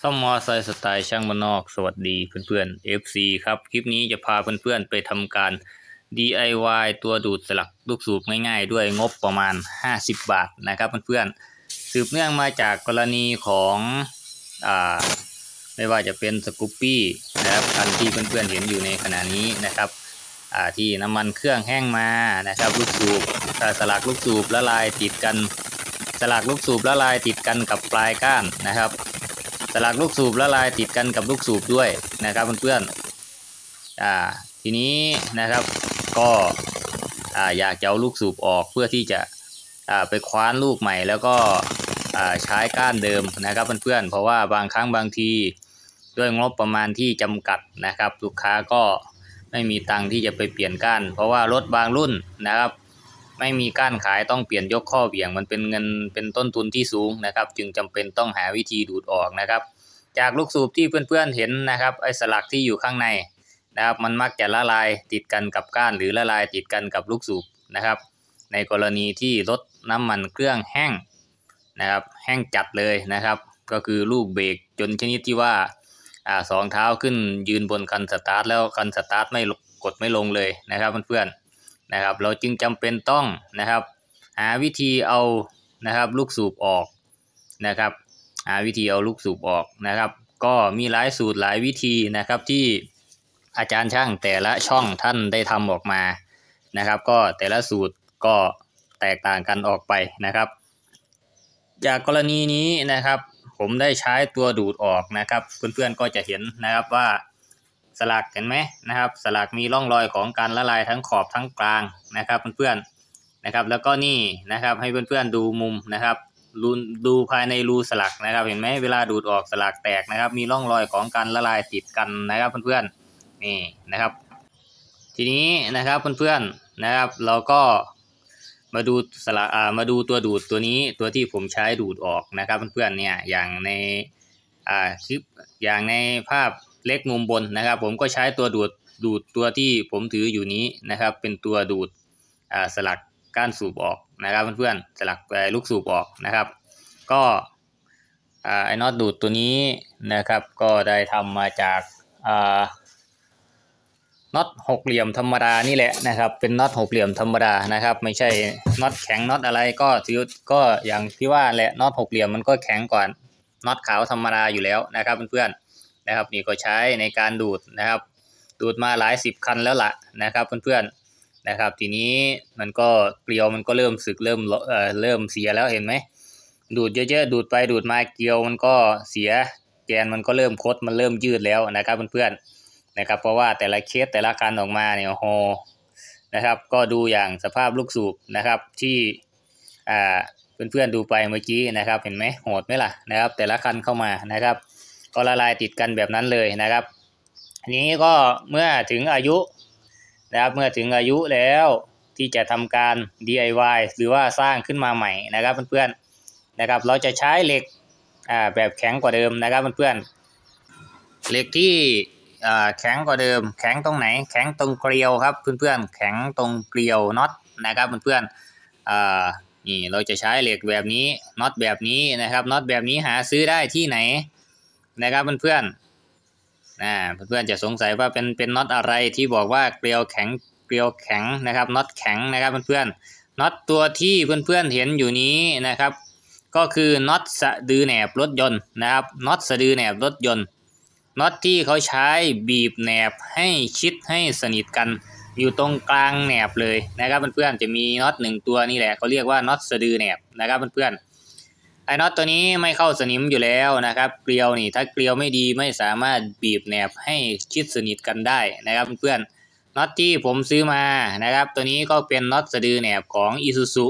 ซ่อมมอไซค์สไตล์ช่างบ้านนอกสวัสดีเพื่อนๆ FC ครับคลิปนี้จะพาเพื่อนๆไปทำการ DIY ตัวดูดสลักลูกสูบง่ายๆด้วยงบประมาณ50 บาทนะครับเพื่อนๆสืบเนื่องมาจากกรณีของไม่ว่าจะเป็นสกูปปี้นะครับคันที่เพื่อนๆเห็นอยู่ในขณะนี้นะครับที่น้ำมันเครื่องแห้งมานะครับลูกสูบสลักลูกสูบละลายติดกันสลักลูกสูบละลายติดกันกับปลายก้านนะครับสลักลูกสูบละลายติดกันกับลูกสูบด้วยนะครับเพื่อนๆทีนี้นะครับก็อยากจะเอาลูกสูบออกเพื่อที่จะไปคว้านลูกใหม่แล้วก็ใช้ก้านเดิมนะครับเพื่อนๆเพราะว่าบางครั้งบางทีด้วยงบประมาณที่จำกัดนะครับลูกค้าก็ไม่มีตังค์ที่จะไปเปลี่ยนก้านเพราะว่ารถบางรุ่นนะครับไม่มีก้านขายต้องเปลี่ยนยกข้อเบี่ยงมันเป็นเงินเป็นต้นทุนที่สูงนะครับจึงจำเป็นต้องหาวิธีดูดออกนะครับจากลูกสูบที่เพื่อนๆเห็นนะครับไอ้สลักที่อยู่ข้างในนะครับมันมักจะละลายติดกันกับก้านหรือละลายติดกันกับลูกสูบนะครับในกรณีที่รถน้ำมันเครื่องแห้งนะครับแห้งจัดเลยนะครับก็คือลูกเบรกจนชนิดที่ว่าสองเท้าขึ้นยืนบนคันสตาร์ทแล้วคันสตาร์ทไม่กดไม่ลงเลยนะครับเพื่อนๆนะครับเราจึงจำเป็นต้องนะครับหาวิธีเอานะครับลูกสูบออกนะครับหาวิธีเอาลูกสูบออกนะครับก็มีหลายสูตรหลายวิธีนะครับที่อาจารย์ช่างแต่ละช่องท่านได้ทำออกมานะครับก็แต่ละสูตรก็แตกต่างกันออกไปนะครับจากกรณีนี้นะครับผมได้ใช้ตัวดูดออกนะครับเพื่อนๆก็จะเห็นนะครับว่าสลักเห็นไหมนะครับสลักมีร่องรอยของการละลายทั้งขอบทั้งกลางนะครับเพื่อนๆนะครับแล้วก็นี่นะครับให้เพื่อนๆดูมุมนะครับดูภายในรูสลักนะครับเห็นไหมเวลาดูดออกสลักแตกนะครับมีร่องรอยของการละลายติดกันนะครับเพื่อนๆนี่นะครับทีนี้นะครับเพื่อนๆนะครับเราก็มาดูมาดูตัวดูดตัวนี้ตัวที่ผมใช้ดูดออกนะครับเพื่อนๆเนี่ยอย่างในคลิปอย่างในภาพเล็กมุมบนนะครับผมก็ใช้ตัวดูดตัวที่ผมถืออยู่นี้นะครับเป็นตัวดูดสลักก้านสูบออกนะครับเพื่อนๆสลักลูกสูบออกนะครับก็ไอ้น็อตดูดตัวนี้นะครับก็ได้ทำมาจากน็อตหกเหลี่ยมธรรมดานี่แหละนะครับเป็นน็อตหกเหลี่ยมธรรมดานะครับไม่ใช่น็อตแข็งน็อตอะไรก็อย่างที่ว่าแหละน็อตหกเหลี่ยมมันก็แข็งกว่าน็อตขาวธรรมดาอยู่แล้วนะครับเพื่อนๆนะครับนี่ก็ใช้ในการดูดนะครับดูดมาหลาย10 คันแล้วล่ะนะครับเพื่อนๆนะครับทีนี้มันก็เกลียวมันก็เริ่มสึกเริ่มเสียแล้วเห็นไหมดูดเยอะๆดูดไปดูดมาเกลียวมันก็เสียแกนมันก็เริ่มคดมันเริ่มยืดแล้วนะครับเพื่อนๆนะครับเพราะว่าแต่ละเคสแต่ละคันออกมาเนี่ยโอ้โหนะครับก็ดูอย่างสภาพลูกสูบนะครับที่เพื่อนๆดูไปเมื่อกี้นะครับเห็นไหมโหดไหมล่ะนะครับแต่ละคันเข้ามานะครับก็ละลายติดกันแบบนั้นเลยนะครับอันนี้ก็เมื่อถึงอายุนะครับเมื่อถึงอายุแล้วที่จะทำการ DIY หรือว่าสร้างขึ้นมาใหม่นะครับเพื่อนๆนะครับเราจะใช้เหล็กแบบแข็งกว่าเดิมนะครับเพื่อนๆเหล็กที่แข็งกว่าเดิมแข็งตรงไหนแข็งตรงเกลียวครับเพื่อนๆแข็งตรงเกลียวน็อตนะครับเพื่อนๆนี่เราจะใช้เหล็กแบบนี้น็อตแบบนี้นะครับน็อตแบบนี้หาซื้อได้ที่ไหนนะครับเพื่อนๆเพื่อนๆจะสงสัยว่าเป็นน็อตอะไรที่บอกว่าเกลียวแข็งนะครับน็อตแข็งนะครับเพื่อนๆน็อตตัวที่เพื่อนๆเห็นอยู่นี้นะครับก็คือน็อตสะดือแหนบรถยนต์นะครับน็อตสะดือแหนบรถยนต์น็อตที่เขาใช้บีบแหนบให้ชิดให้สนิทกันอยู่ตรงกลางแหนบเลยนะครับเพื่อนๆจะมีน็อต1 ตัวนี่แหละเขาเรียกว่าน็อตสะดือแหนบนะครับเพื่อนๆไอ้น็อตตัวนี้ไม่เข้าสนิมอยู่แล้วนะครับเกลียวนี่ถ้าเกลียวไม่ดีไม่สามารถบีบแหนบให้ชิดสนิทกันได้นะครับเพื่อนๆน็อตที่ผมซื้อมานะครับตัวนี้ก็เป็นน็อตสะดือแหนบของ Isuzu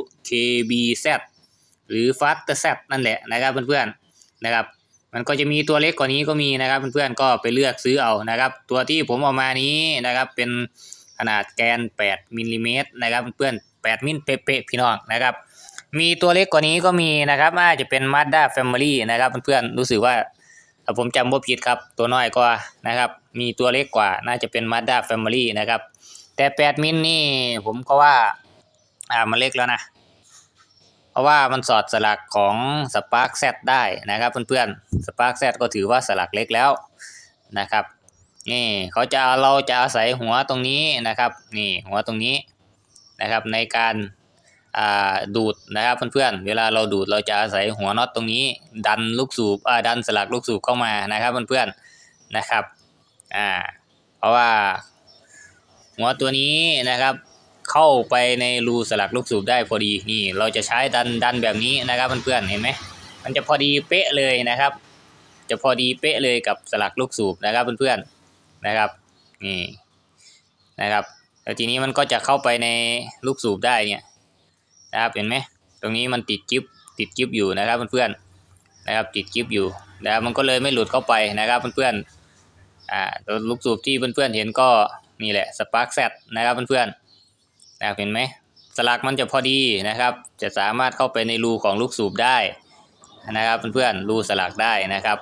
KBZ หรือ Faster Z นั่นแหละนะครับเพื่อนๆนะครับมันก็จะมีตัวเล็กกว่านี้ก็มีนะครับเพื่อนๆก็ไปเลือกซื้อเอานะครับตัวที่ผมเอามานี้นะครับเป็นขนาดแกน8 มิลลิเมตรนะครับเพื่อนๆ8 มิลเป๊ะๆพี่น้องนะครับมีตัวเล็กกว่านี้ก็มีนะครับน่าจะเป็น Mazda Family นะครับเพื่อนๆรู้สึกว่าถ้าผมจำไม่ผิดครับตัวน้อยกว่านะครับมีตัวเล็กกว่าน่าจะเป็น Mazda Family นะครับแต่8 มิลนี่ผมก็ว่ามันเล็กแล้วนะเพราะว่ามันสอดสลักของสปาร์คแซดได้นะครับเพื่อนๆสปาร์คแซดก็ถือว่าสลักเล็กแล้วนะครับนี่เราจะอาศัยหัวตรงนี้นะครับนี่หัวตรงนี้นะครับในการดูดนะครับเพื่อนๆเวลาเราดูดเราจะอาศัยหัวน็อตตรงนี้ดันลูกสูบดันสลักลูกสูบเข้ามานะครับเพื่อนๆนะครับเพราะว่าหัวตัวนี้นะครับเข้าไปในรูสลักลูกสูบได้พอดีนี่เราจะใช้ดันแบบนี้นะครับเพื่อนๆเห็นไหมมันจะพอดีเป๊ะเลยนะครับจะพอดีเป๊ะเลยกับสลักลูกสูบนะครับเพื่อนๆนะครับนี่นะครับแล้วทีนี้มันก็จะเข้าไปในลูกสูบได้เนี่ยนะครับเห็นไหมตรงนี้มันติดกิ๊บอยู่นะครับเพื่อนๆนะครับติดกิ๊บอยู่นะครับมันก็เลยไม่หลุดเข้าไปนะครับเพื่อนๆตัวลูกสูบที่เพื่อนๆเห็นก็นี่แหละสปาร์คแซดนะครับเพื่อนๆนะครับเห็นไหมสลักมันจะพอดีนะครับจะสามารถเข้าไปในรูของลูกสูบได้นะครับเพื่อนๆรูสลักได้นะครับ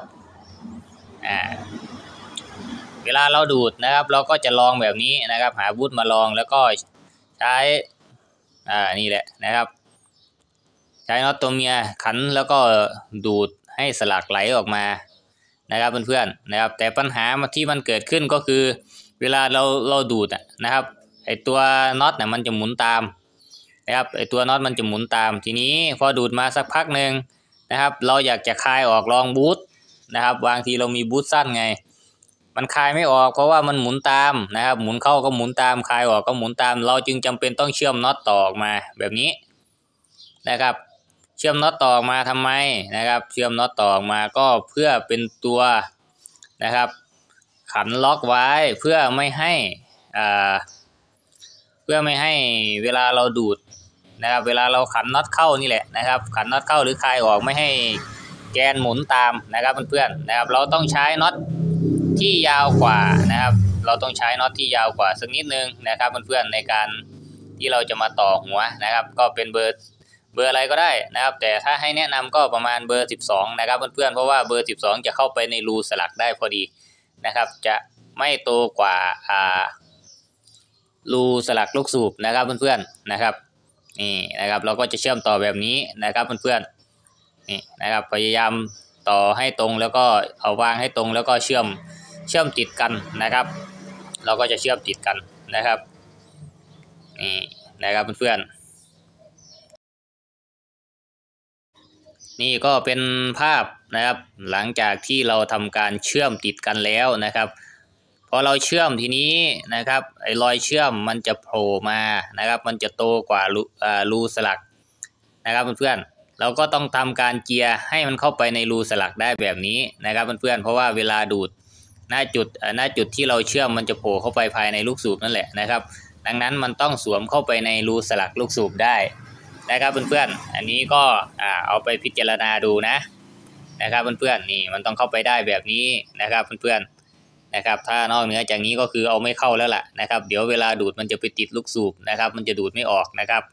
เวลาเราดูดนะครับเราก็จะลองแบบนี้นะครับหาบูทมาลองแล้วก็ใช้นี่แหละนะครับใช้น็อตตัวเมียขันแล้วก็ดูดให้สลักไหลออกมานะครับเพื่อนๆนะครับแต่ปัญหาที่มันเกิดขึ้นก็คือเวลาเราดูดนะครับไอตัวน็อตมันจะหมุนตามนะครับไอตัวน็อตมันจะหมุนตามทีนี้พอดูดมาสักพักหนึ่งนะครับเราอยากจะคลายออกลองบูทนะครับบางทีเรามีบูทสั้นไงมันคลายไม่ออกเพราะว่ามันหมุนตามนะครับหมุนเข้าก็หมุนตามคลายออกก็หมุนตามเราจึงจำเป็นต้องเชื่อมน็อตต่อออกมาแบบนี้นะครับเชื่อมน็อตต่อออกมาทำไมนะครับเชื่อมน็อตต่อออกมาก็เพื่อเป็นตัวนะครับขันล็อกไว้เพื่อไม่ให้เวลาเราดูดนะครับเวลาเราขันน็อตเข้านี่แหละนะครับขันน็อตเข้าหรือคลายออกไม่ให้แกนหมุนตามนะครับเพื่อนๆนะครับเราต้องใช้น็อตที่ยาวกว่านะครับเราต้องใช้น็อตที่ยาวกว่าสักนิดนึงนะครับเพื่อนๆในการที่เราจะมาต่อหัวนะครับก็เป็นเบอร์อะไรก็ได้นะครับแต่ถ้าให้แนะนำก็ประมาณเบอร์12นะครับเพื่อนๆเพราะว่าเบอร์12จะเข้าไปในรูสลักได้พอดีนะครับจะไม่โตกว่ารูสลักลูกสูบนะครับเพื่อนๆนะครับนี่นะครับเราก็จะเชื่อมต่อแบบนี้นะครับเพื่อนๆนี่นะครับพยายามต่อให้ตรงแล้วก็เอาวางให้ตรงแล้วก็เชื่อมติดกันนะครับเราก็จะเชื่อมติดกันนะครับนี่นะครับเพื่อนๆนี่ก็เป็นภาพนะครับหลังจากที่เราทำการเชื่อมติดกันแล้วนะครับพอเราเชื่อมทีนี้นะครับไอ้รอยเชื่อมมันจะโผล่มานะครับมันจะโตกว่ารูสลักนะครับเพื่อนๆเราก็ต้องทำการเจียให้มันเข้าไปในรูสลักได้แบบนี้นะครับเพื่อนๆเพราะว่าเวลาดูดหน้าจุดที่เราเชื่อมมันจะโผล่เข้าไปภายในลูกสูบนั่นแหละนะครับดังนั้นมันต้องสวมเข้าไปในรูสลักลูกสูบได้นะครับเพื่อนๆอันนี้ก็เอาไปพิจารณาดูนะครับเพื่อนๆนี่มันต้องเข้าไปได้แบบนี้นะครับเพื่อนๆนะครับถ้านอกเหนือจากนี้ก็คือเอาไม่เข้าแล้วล่ะนะครับเดี๋ยวเวลาดูดมันจะไปติดลูกสูบนะครับมันจะดูดไม่ออกนะครับ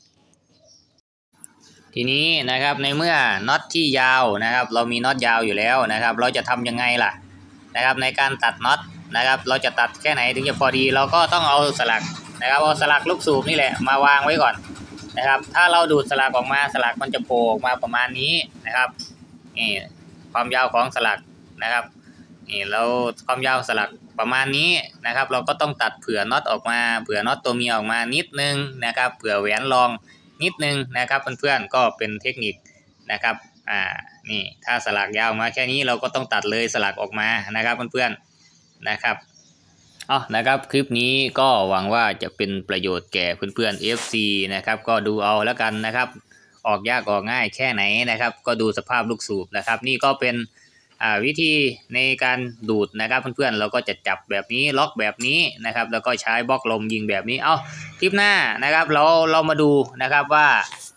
ทีนี้นะครับในเมื่อน็อตที่ยาวนะครับเรามีน็อตยาวอยู่แล้วนะครับเราจะทำยังไงล่ะนะครับในการตัดน็อตนะครับเราจะตัดแค่ไหนถึงจะพอดีเราก็ต้องเอาสลักนะครับเอาสลักลูกสูบนี่แหละมาวางไว้ก่อนนะครับถ้าเราดูดสลักออกมาสลักมันจะโผล่ออกมาประมาณนี้นะครับนี่ความยาวของสลักนะครับนี่เราความยาวสลักประมาณนี้นะครับเราก็ต้องตัดเผื่อน็อตออกมาเผื่อน็อตตัวเมียออกมานิดนึงนะครับเผื่อแหวนรองนิดนึงนะครับเพื่อนๆก็เป็นเทคนิคนะครับนี่ถ้าสลักยาวมาแค่นี้เราก็ต้องตัดเลยสลักออกมานะครับเพื่อนๆนะครับนะครับคลิปนี้ก็หวังว่าจะเป็นประโยชน์แก่เพื่อนๆ FC นะครับก็ดูเอาแล้วกันนะครับออกยากออกง่ายแค่ไหนนะครับก็ดูสภาพลูกสูบนะครับนี่ก็เป็นวิธีในการดูดนะครับเพื่อนๆเราก็จะจับแบบนี้ล็อกแบบนี้นะครับแล้วก็ใช้บล็อกลมยิงแบบนี้คลิปหน้านะครับเรามาดูนะครับว่า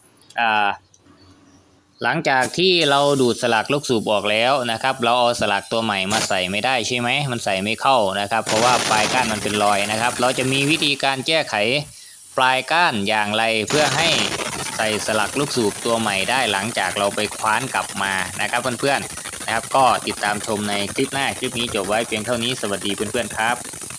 หลังจากที่เราดูดสลักลูกสูบออกแล้วนะครับเราเอาสลักตัวใหม่มาใส่ไม่ได้ใช่ไหมมันใส่ไม่เข้านะครับเพราะว่าปลายก้านมันเป็นรอยนะครับเราจะมีวิธีการแก้ไขปลายก้านอย่างไรเพื่อให้ใส่สลักลูกสูบตัวใหม่ได้หลังจากเราไปคว้านกลับมานะครับเพื่อนๆนะครับก็ติดตามชมในคลิปหน้าคลิปนี้จบไว้เพียงเท่านี้สวัสดีเพื่อนๆครับ